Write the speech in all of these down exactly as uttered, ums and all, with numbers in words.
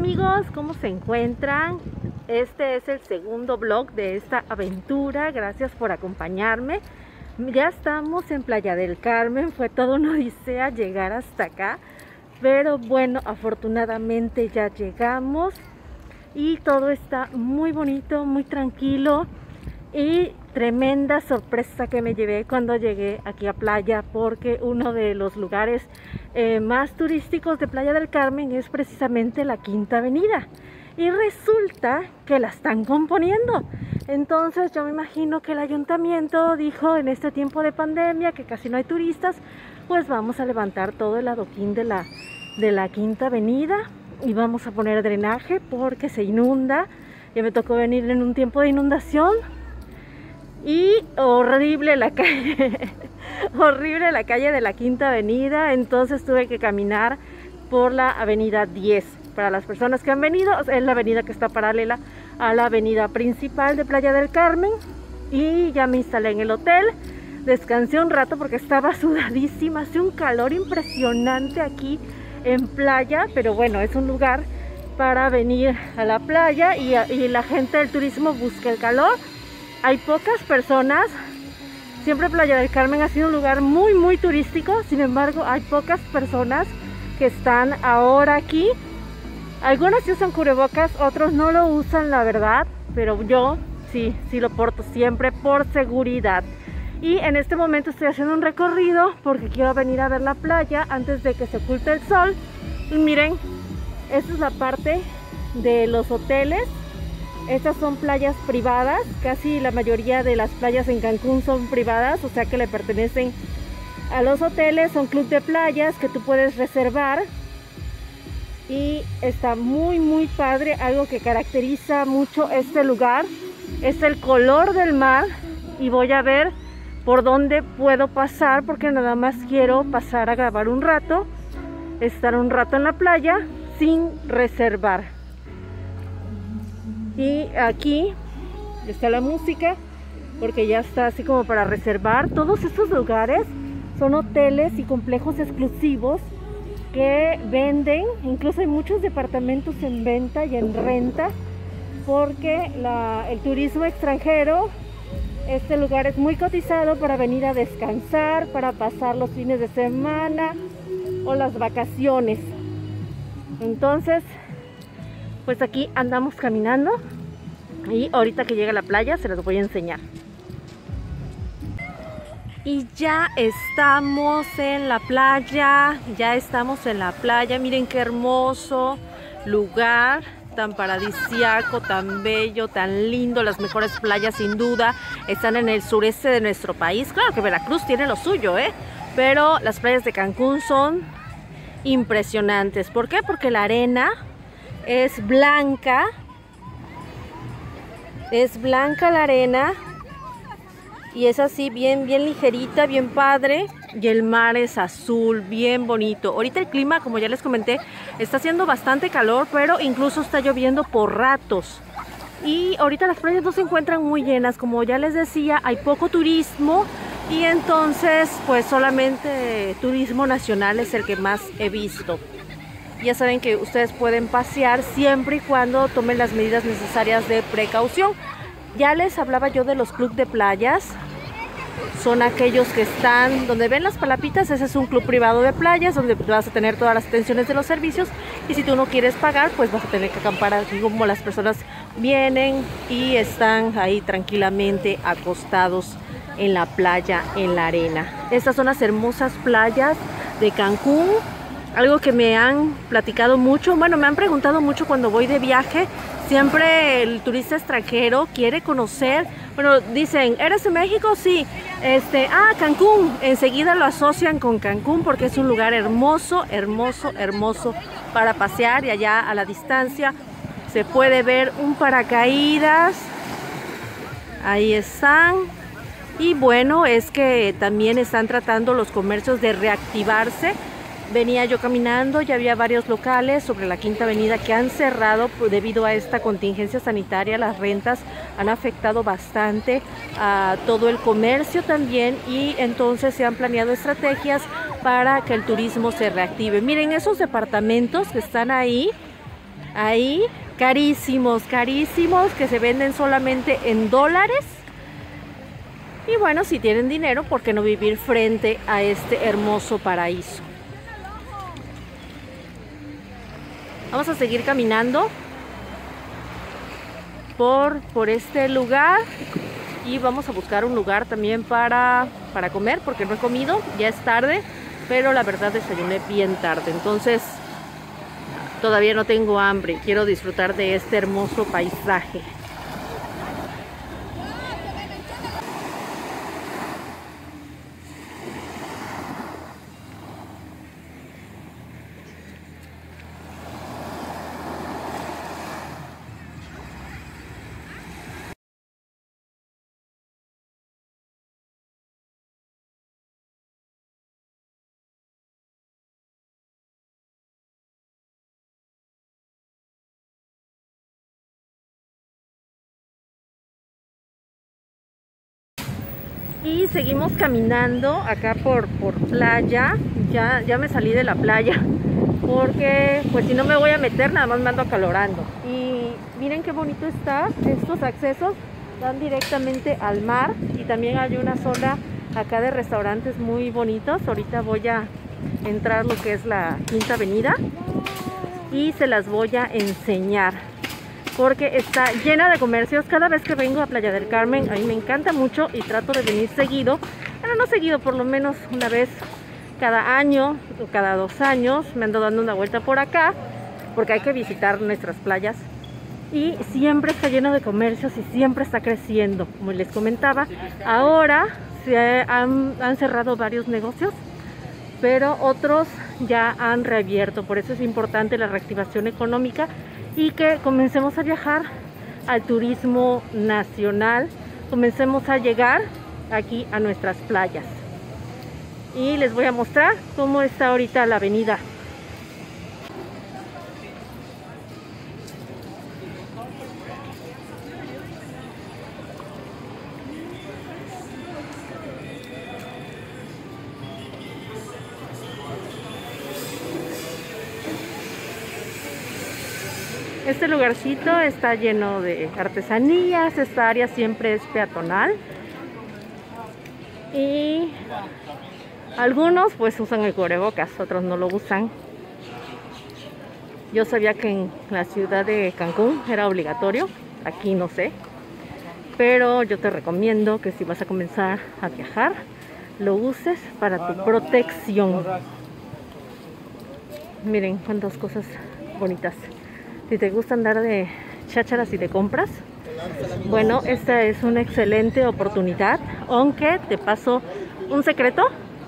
amigos, ¿cómo se encuentran? Este es el segundo vlog de esta aventura. Gracias por acompañarme. Ya estamos en Playa del Carmen. Fue toda una odisea llegar hasta acá, pero bueno, afortunadamente ya llegamos y todo está muy bonito, muy tranquilo. Y tremenda sorpresa que me llevé cuando llegué aquí a playa, porque uno de los lugares eh, más turísticos de Playa del Carmen es precisamente la Quinta Avenida, y resulta que la están componiendo. Entonces yo me imagino que el ayuntamiento dijo, en este tiempo de pandemia que casi no hay turistas, pues vamos a levantar todo el adoquín de la, de la Quinta Avenida y vamos a poner drenaje porque se inunda. Ya me tocó venir en un tiempo de inundación y horrible la calle, horrible la calle de la Quinta Avenida. Entonces tuve que caminar por la avenida diez. Para las personas que han venido, es la avenida que está paralela a la avenida principal de Playa del Carmen. Y ya me instalé en el hotel, descansé un rato porque estaba sudadísima, hace un calor impresionante aquí en playa, pero bueno, es un lugar para venir a la playa y, y la gente del turismo busca el calor. Hay pocas personas, siempre Playa del Carmen ha sido un lugar muy muy turístico, sin embargo hay pocas personas que están ahora aquí. Algunos sí usan cubrebocas, otros no lo usan, la verdad, pero yo sí, sí lo porto siempre por seguridad. Y en este momento estoy haciendo un recorrido porque quiero venir a ver la playa antes de que se oculte el sol. Y miren, esta es la parte de los hoteles. Estas son playas privadas, casi la mayoría de las playas en Cancún son privadas, o sea que le pertenecen a los hoteles. Son club de playas que tú puedes reservar y está muy muy padre. Algo que caracteriza mucho este lugar es el color del mar, y voy a ver por dónde puedo pasar porque nada más quiero pasar a grabar un rato, estar un rato en la playa sin reservar. Y aquí está la música porque ya está así como para reservar. Todos estos lugares son hoteles y complejos exclusivos que venden, incluso hay muchos departamentos en venta y en renta, porque la, el turismo extranjero, este lugar es muy cotizado para venir a descansar, para pasar los fines de semana o las vacaciones. Entonces pues aquí andamos caminando y ahorita que llegue a la playa se los voy a enseñar. Y ya estamos en la playa, ya estamos en la playa. Miren qué hermoso lugar, tan paradisíaco, tan bello, tan lindo. Las mejores playas sin duda están en el sureste de nuestro país. Claro que Veracruz tiene lo suyo, ¿eh? Pero las playas de Cancún son impresionantes. ¿Por qué? Porque la arena es blanca, es blanca la arena y es así bien, bien ligerita, bien padre, y el mar es azul, bien bonito. Ahorita el clima, como ya les comenté, está haciendo bastante calor, pero incluso está lloviendo por ratos. Y ahorita las playas no se encuentran muy llenas, como ya les decía, hay poco turismo y entonces pues solamente turismo nacional es el que más he visto. Ya saben que ustedes pueden pasear siempre y cuando tomen las medidas necesarias de precaución. Ya les hablaba yo de los clubes de playas. Son aquellos que están donde ven las palapitas. Ese es un club privado de playas donde vas a tener todas las atenciones de los servicios. Y si tú no quieres pagar, pues vas a tener que acampar aquí, como las personas vienen y están ahí tranquilamente acostados en la playa, en la arena. Estas son las hermosas playas de Cancún. Algo que me han platicado mucho, bueno, me han preguntado mucho cuando voy de viaje. Siempre el turista extranjero quiere conocer, bueno, dicen, ¿eres de México? Sí. Este, ah, Cancún. Enseguida lo asocian con Cancún porque es un lugar hermoso, hermoso, hermoso para pasear. Y allá a la distancia se puede ver un paracaídas. Ahí están. Y bueno, es que también están tratando los comercios de reactivarse. Venía yo caminando y había varios locales sobre la Quinta Avenida que han cerrado debido a esta contingencia sanitaria. Las rentas han afectado bastante a todo el comercio también, y entonces se han planeado estrategias para que el turismo se reactive. Miren, esos departamentos que están ahí, ahí, carísimos, carísimos, que se venden solamente en dólares. Y bueno, si tienen dinero, ¿por qué no vivir frente a este hermoso paraíso? Vamos a seguir caminando por, por este lugar y vamos a buscar un lugar también para, para comer, porque no he comido, ya es tarde, pero la verdad desayuné bien tarde, entonces todavía no tengo hambre, quiero disfrutar de este hermoso paisaje. Y seguimos caminando acá por, por playa. Ya, ya me salí de la playa porque pues si no me voy a meter, nada más me ando acalorando. Y miren qué bonito está. Estos accesos dan directamente al mar. Y también hay una zona acá de restaurantes muy bonitos. Ahorita voy a entrar lo que es la Quinta Avenida y se las voy a enseñar, porque está llena de comercios. Cada vez que vengo a Playa del Carmen, a mí me encanta mucho y trato de venir seguido, pero no seguido, por lo menos una vez cada año o cada dos años. Me ando dando una vuelta por acá, porque hay que visitar nuestras playas. Y siempre está lleno de comercios y siempre está creciendo. Como les comentaba, ahora se han, han cerrado varios negocios, pero otros ya han reabierto. Por eso es importante la reactivación económica y que comencemos a viajar al turismo nacional, comencemos a llegar aquí a nuestras playas. Y les voy a mostrar cómo está ahorita la avenida. Este lugarcito está lleno de artesanías. Esta área siempre es peatonal y algunos pues usan el cubrebocas, otros no lo usan. Yo sabía que en la ciudad de Cancún era obligatorio, aquí no sé, pero yo te recomiendo que si vas a comenzar a viajar, lo uses para tu protección. Miren cuántas cosas bonitas. Si te gusta andar de chácharas y de compras, bueno, esta es una excelente oportunidad. Aunque te paso un secreto: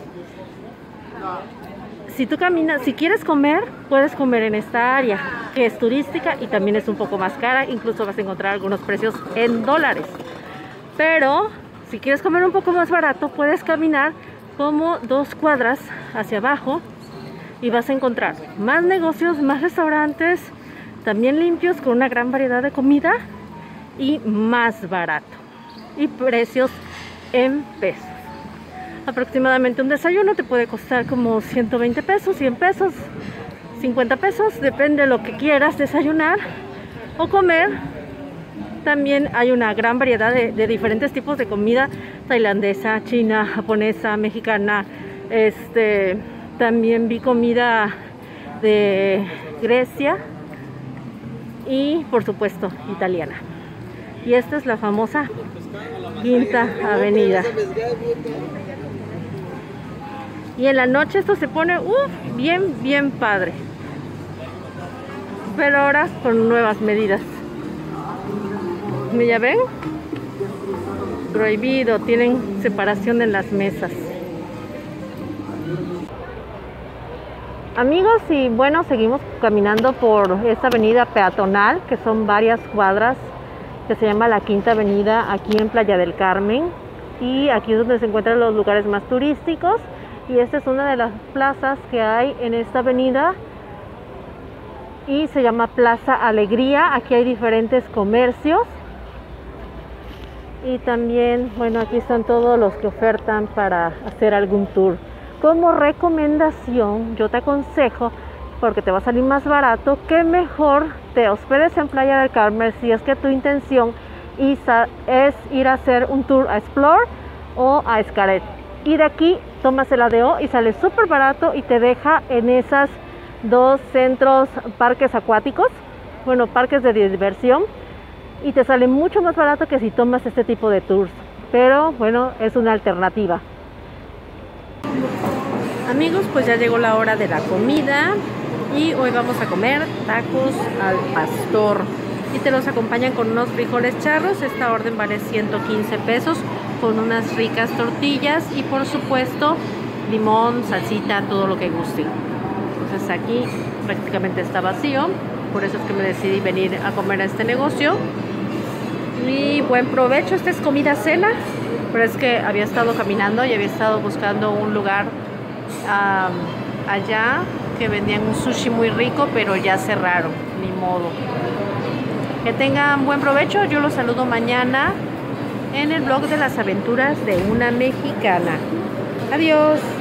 si tú caminas, si quieres comer, puedes comer en esta área, que es turística y también es un poco más cara. Incluso vas a encontrar algunos precios en dólares. Pero si quieres comer un poco más barato, puedes caminar como dos cuadras hacia abajo y vas a encontrar más negocios, más restaurantes, también limpios, con una gran variedad de comida y más barato, y precios en pesos. Aproximadamente un desayuno te puede costar como ciento veinte pesos, cien pesos, cincuenta pesos, depende de lo que quieras desayunar o comer. También hay una gran variedad de, de diferentes tipos de comida: tailandesa, china, japonesa, mexicana. Este, también vi comida de Grecia y por supuesto italiana. Y esta es la famosa Quinta Avenida. Y en la noche esto se pone uf, bien, bien padre. Pero ahora con nuevas medidas. ¿Ya ven? Prohibido, tienen separación en las mesas. Amigos, y bueno, seguimos caminando por esta avenida peatonal, que son varias cuadras, que se llama la Quinta Avenida, aquí en Playa del Carmen. Y aquí es donde se encuentran los lugares más turísticos. Y esta es una de las plazas que hay en esta avenida y se llama Plaza Alegría. Aquí hay diferentes comercios y también, bueno, aquí están todos los que ofertan para hacer algún tour. Como recomendación, yo te aconsejo porque te va a salir más barato, que mejor te hospedes en Playa del Carmen si es que tu intención es ir a hacer un tour a Explore o a Xcaret. Y de aquí tomas el A D O y sale súper barato y te deja en esas dos centros, parques acuáticos, bueno, parques de diversión, y te sale mucho más barato que si tomas este tipo de tours. Pero bueno, es una alternativa. Amigos, pues ya llegó la hora de la comida y hoy vamos a comer tacos al pastor y te los acompañan con unos frijoles charros. Esta orden vale ciento quince pesos con unas ricas tortillas y por supuesto limón, salsita, todo lo que guste. Entonces aquí prácticamente está vacío, por eso es que me decidí venir a comer a este negocio. Y buen provecho. Esta es comida cena, pero es que había estado caminando y había estado buscando un lugar um, allá que vendían un sushi muy rico, pero ya cerraron, ni modo. Que tengan buen provecho. Yo los saludo mañana en el blog de las aventuras de una mexicana. Adiós.